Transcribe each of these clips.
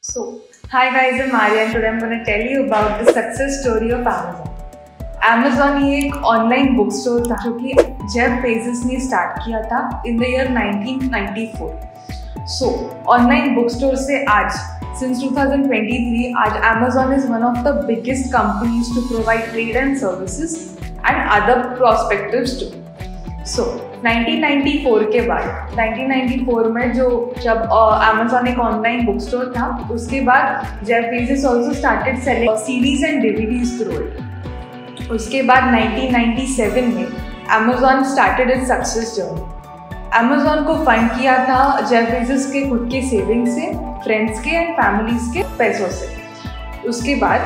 So, hi guys, I'm Maria and today I'm going to tell you about the success story of Amazon. Amazon ये एक online book store था जो कि Jeff Bezos ने start किया था in the year 1994. So online book store से आज since 2023 आज Amazon is one of the biggest companies to provide trade and services and other perspectives too. So 1994 के बाद 1994 में जब Amazon एक ऑनलाइन बुक स्टोर था उसके बाद Jeff Bezos also started selling CDs and DVDs through it. उसके बाद 1997 में Amazon started its success journey. Amazon को फंड किया था जेफ बेजोस के खुद के सेविंग से, फ्रेंड्स के एंड फैमिलीज के पैसों से. उसके बाद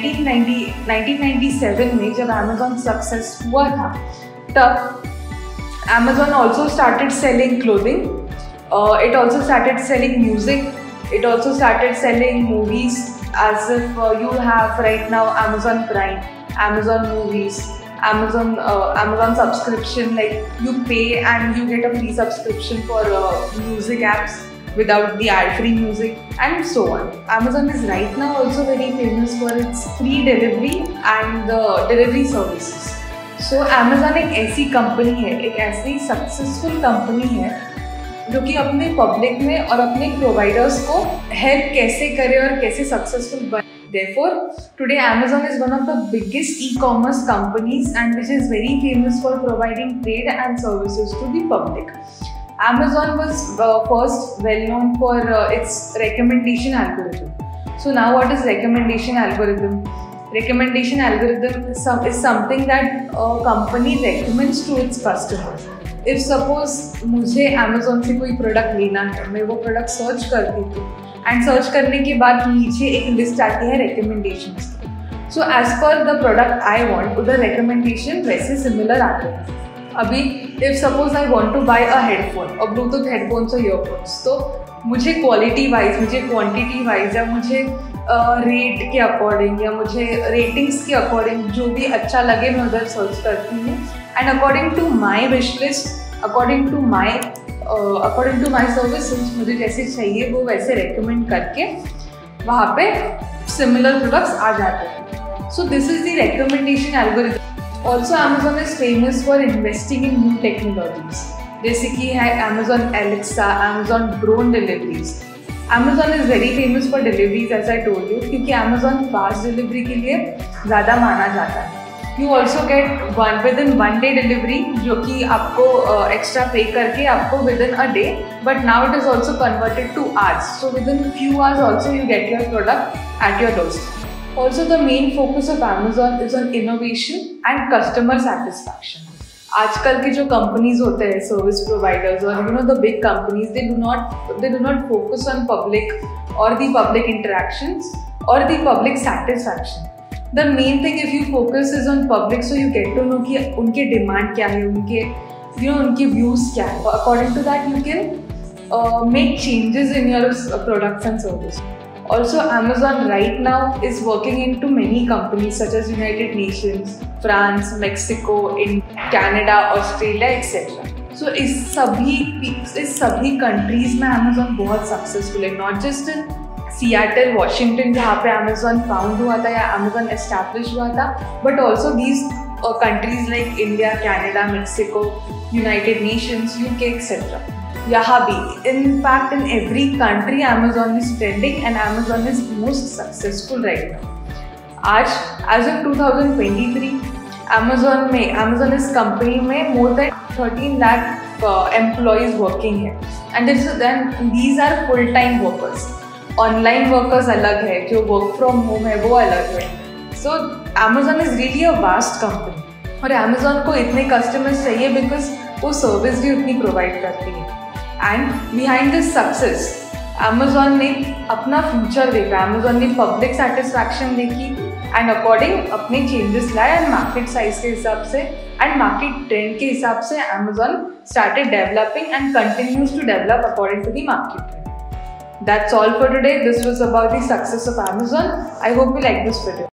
1997 में जब Amazon सक्सेस हुआ था तब Amazon also started selling clothing. It also started selling music. It also started selling movies as if you have right now Amazon Prime, Amazon Movies, Amazon subscription, like you pay and you get a free subscription for music apps without the ad-free music and so on. Amazon is right now also very famous for its free delivery and delivery services. So Amazon एक ऐसी company है, एक ऐसी successful company है जो कि अपने public में और अपने प्रोवाइडर्स को हेल्प कैसे करे और कैसे सक्सेसफुल बने. Therefore, today Amazon is one of the biggest e-commerce companies and which is very famous for providing trade and services to the public. Amazon was first well known for its recommendation algorithm. So now what is recommendation algorithm? Recommendation algorithm is something that a company recommends to its customers. If suppose मुझे Amazon से कोई product लेना है, मैं वो product search करती हूँ and search करने के बाद नीचे एक लिस्ट आती है रिकमेंडेशंस की. So as per the product I want उधर रिकमेंडेशन वैसे सिमिलर आते हैं. अभी if suppose I want to buy a headphone or Bluetooth headphones or earphones, तो मुझे क्वालिटी वाइज, मुझे क्वांटिटी वाइज या मुझे रेट के अकॉर्डिंग या मुझे रेटिंग्स के अकॉर्डिंग जो भी अच्छा लगे मैं उधर सर्च करती हूँ and according to my wish list, according to my services मुझे जैसे चाहिए वो वैसे रेकमेंड करके वहाँ पे सिमिलर प्रोडक्ट्स आ जाते हैं. So this is the recommendation algorithm. Also Amazon is famous for investing in new technologies जैसे कि है Amazon Alexa, Amazon drone deliveries. Amazon is very famous for deliveries as I told you क्योंकि Amazon fast delivery के लिए ज़्यादा माना जाता है. You also get within 1 day delivery जो कि आपको extra pay करके आपको within a day, but now it is also converted to hours. So within few hours also you get your product at your doorstep. Also the main focus of Amazon is on innovation and customer satisfaction. आजकल के जो companies होते हैं service providers और the big companies they do not focus on public और the public interactions और the public satisfaction. The main thing if you focus is on public so you get to know कि उनके demand क्या है, उनके views क्या है. According to that you can make changes in your products and service. Also, Amazon right now is working into many companies such as United Nations, France, Mexico, Canada, Australia, etc. So इस सभी countries में Amazon बहुत successful है. Not just in Seattle, Washington जहाँ पे Amazon found हुआ था या Amazon एस्टैब्लिश हुआ था, but also these countries like India, Canada, Mexico, United Nations, UK, etc. यहाँ भी in fact in every country Amazon is trending and Amazon is most successful right now. आज as of 2023 Amazon इस company में more than 13 lakh employees working है and these are full time workers. Online workers अलग है, जो work from home है वो अलग है. So Amazon is really a vast company और Amazon को इतने कस्टमर्स चाहिए बिकॉज वो सर्विस भी उतनी प्रोवाइड करती है. And behind this success Amazon ने अपना फ्यूचर देखा, Amazon ने पब्लिक सेटिस्फैक्शन देखी एंड अकॉर्डिंग अपने चेंजेस लाए एंड मार्केट साइज के हिसाब से एंड मार्केट ट्रेंड के हिसाब से Amazon started developing and continues to develop according to the market trend. That's all for today. This was about the success of Amazon. I hope you like this video.